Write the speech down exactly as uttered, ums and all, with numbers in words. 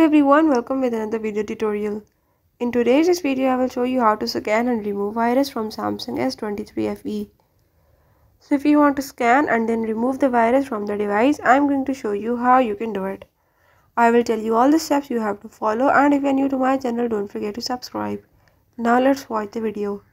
Hello everyone, welcome with another video tutorial. In today's video, I will show you how to scan and remove virus from Samsung S twenty-three F E. So if you want to scan and then remove the virus from the device, I am going to show you how you can do it. I will tell you all the steps you have to follow, and if you are new to my channel, don't forget to subscribe. Now let's watch the video.